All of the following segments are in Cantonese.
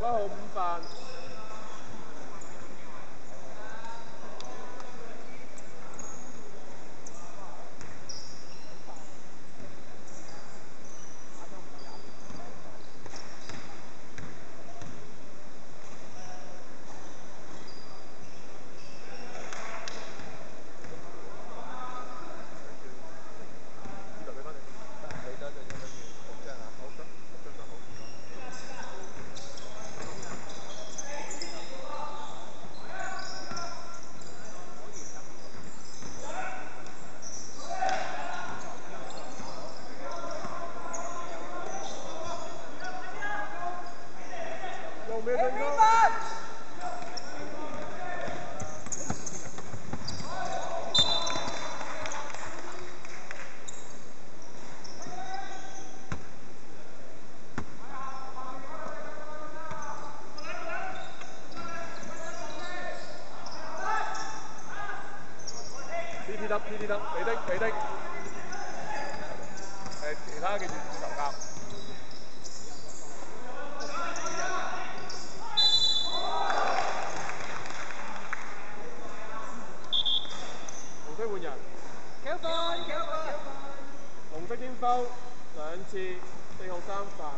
號午飯。PD 得，你的。其他嘅投教。紅色換人。紅色天鋒2次，4號3犯。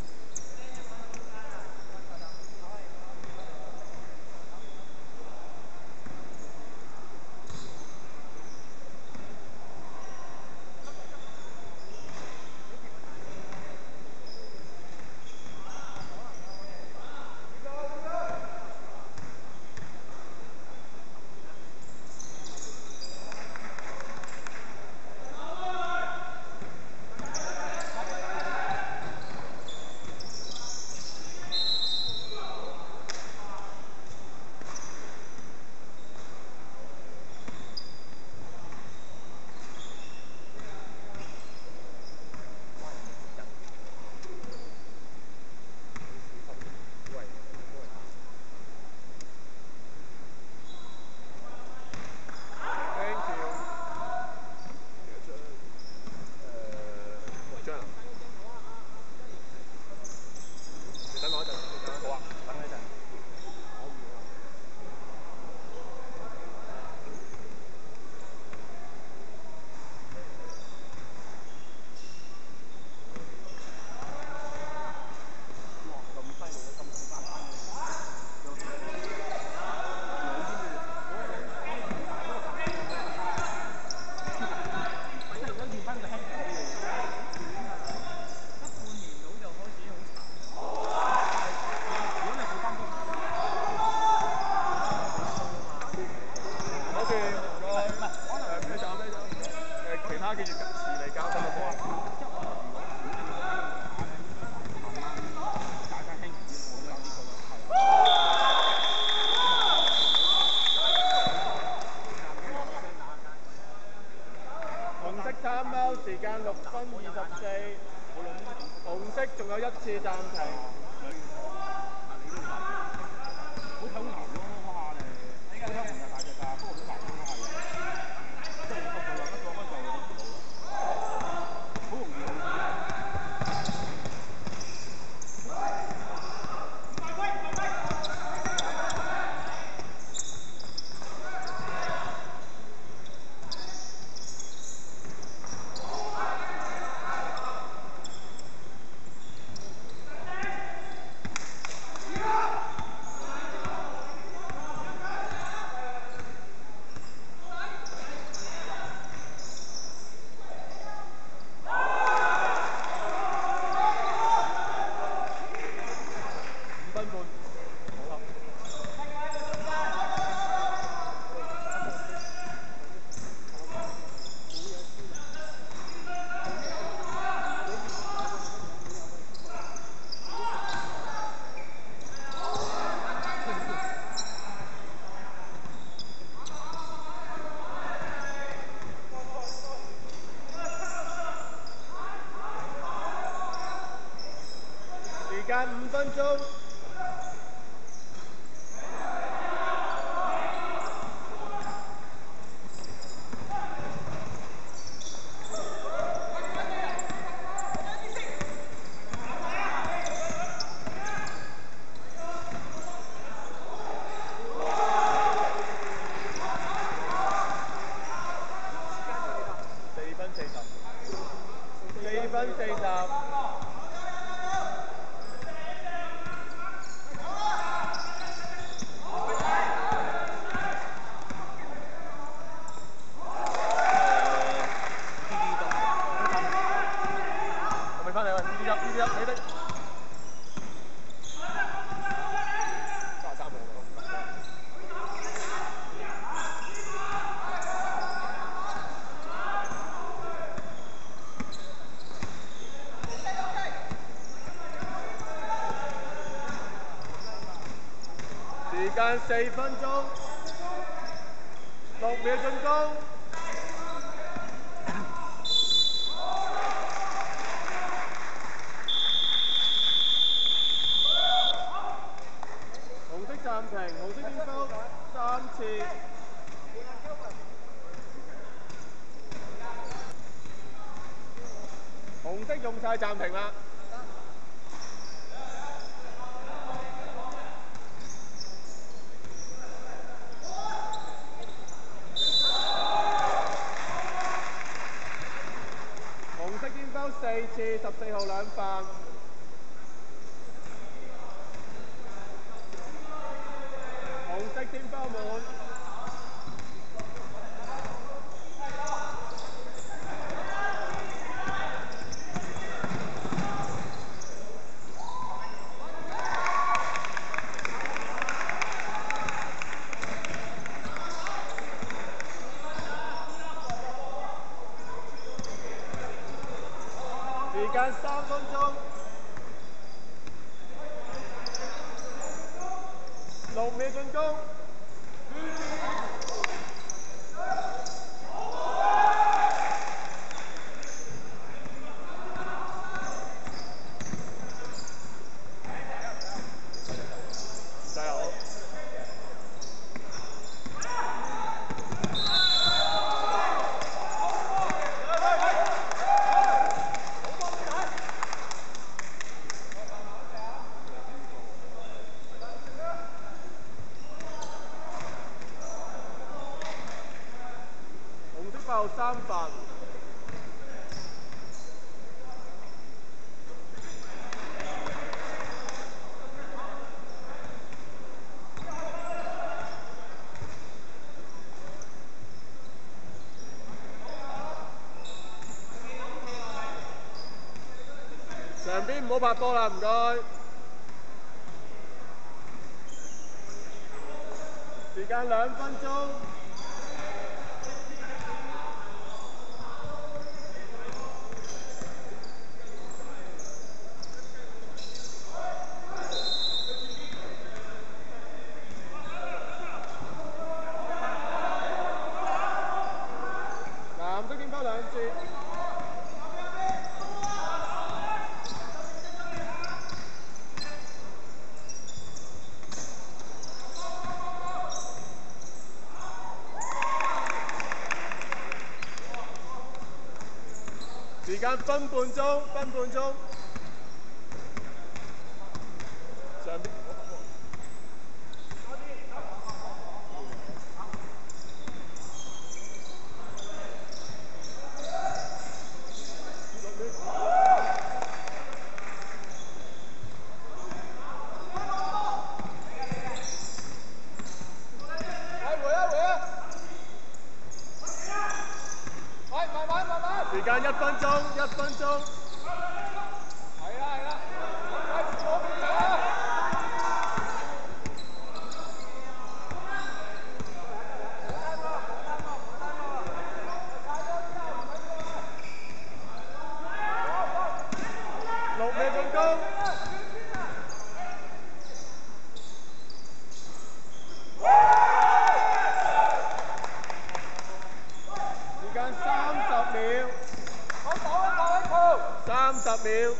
時間6分24，紅色仲有1次暫停。好睇好牛咯，嗰下嚟。依家香紅又大隻㗎，不過好難都係。即係個個就好容易間5分鐘。 間4分鐘，6秒進攻。紅色暫停，紅色點球3次。紅色用晒暫停啦。紅色點球4次，14號兩犯。紅色點球滿。時間3分鐘，6秒進攻。加油！紅色爆3犯。上邊唔好拍波啦，唔該。時間2分鐘。藍色點球2次。時間分半鐘，上邊時間1分鐘。係啦，左邊啊！6秒進攻。時間30秒。30秒。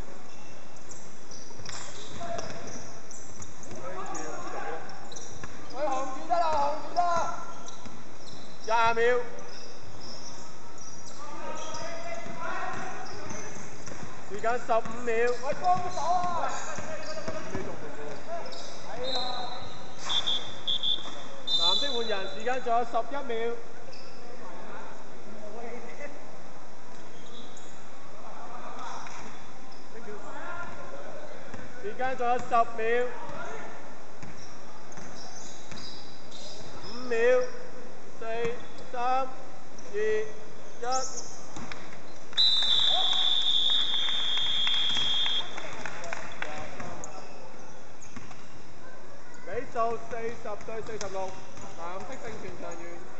佢紅字得啦，20秒。時間15秒。喂，幫手啊！藍色換人，時間仲有11秒。時間仲有10秒。5秒。4、3、2、1。比數40對46，藍色勝權長遠。